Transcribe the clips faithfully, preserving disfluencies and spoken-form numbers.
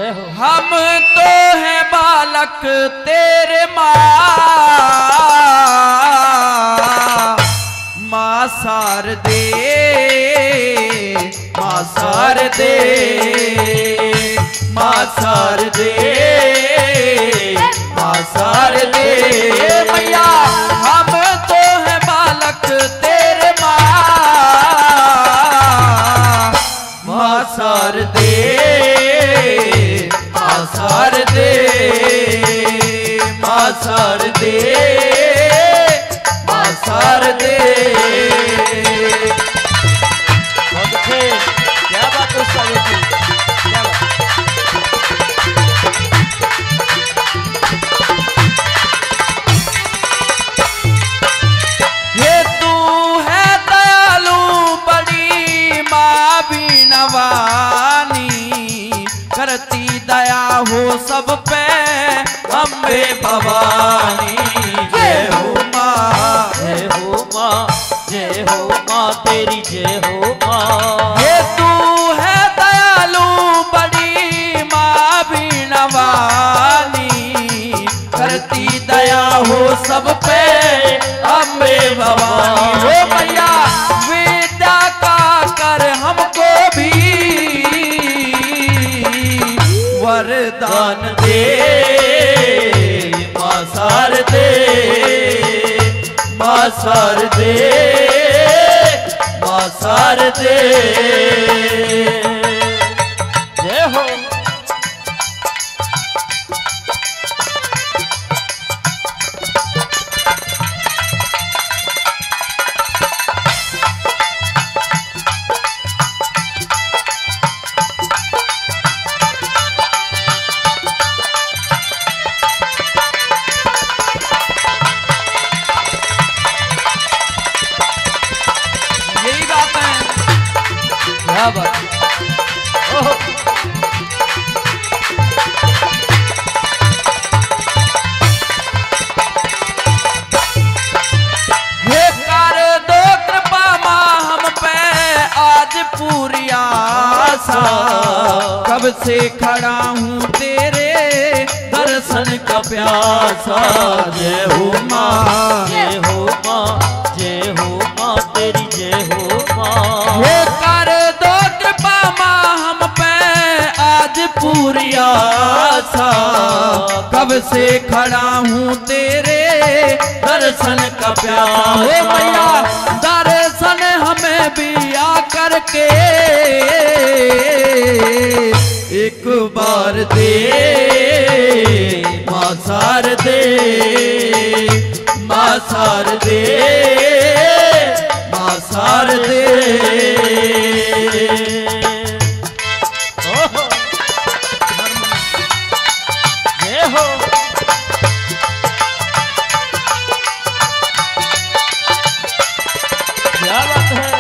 हम तो हैं बालक तेरे माँ, माँ शारदे, माँ शारदे, माँ शारदे, माँ शारदे मैया। हम तो हैं बालक तेरे माँ, माँ शारदे, माँ शारदे, माँ शारदे, माँ शारदे। बहुत अच्छे, क्या बात है उसका बेटी, क्या बात। ये तू है दयालु बड़ी माँ बीनवानी, करती दया हो सब पे अम्बे भवानी। जय हो माँ, जय हो माँ, जय हो माँ तेरी जय हो माँ। ये तू है दयालु बड़ी माँ बीनवानी, करती दया हो सब पे अम्बे भवानी। हो मैया विद्या का कर हमको भी वरदान दे, माँ शारदे, माँ शारदे, माँ शारदे। जय हो। यही बात है, क्या बात। ओहो। ये कर दो कृपा माँ हम पे आज पूरी आशा, कब से खड़ा हूँ तेरे दर्शन का प्यासा। जय हो माँ, जय हो माँ, जय हो माँ तेरी जय हो माँ। ये कर दो कृपा माँ हम पे आज पूरी आशा, कब से खड़ा हूँ तेरे दर्शन का प्यासा। हो मैया दर्शन हमें भी आ करके एक बार दे, माँ शारदे, माँ शारदे, माँ शारदे। ओहो। जय हो। क्या बात है।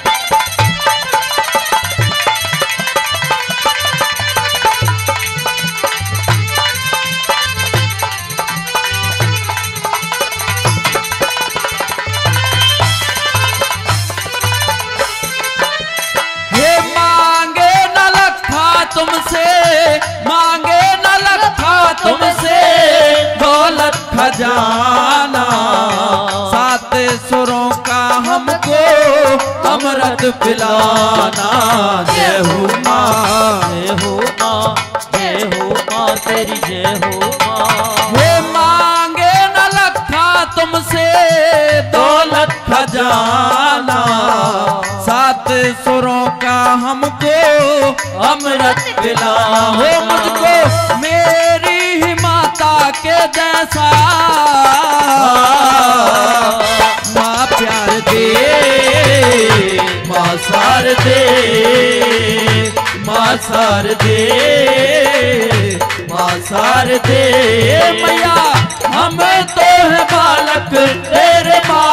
ये मांगे न लखा तुमसे, मांगे न लखा तुमसे दौलत खजाना, सात सुरों का हमको अमृत पिलाना। जय हो माँ, जय हो माँ, जय हो माँ तेरी जय हो माँ। ये मांगे न लखा तुमसे दौलत खजाना, सात सुरों का हमको अमृत पिला। हो मुझको मेरी ही माता के जैसा माँ प्यार दे, माँ शारदे, माँ शारदे, माँ शारदे मैया। हम तो हैं बालक तेरे माँ,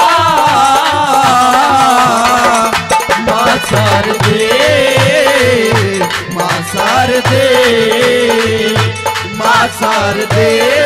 माँ शारदे, माँ शारदे, माँ शारदे।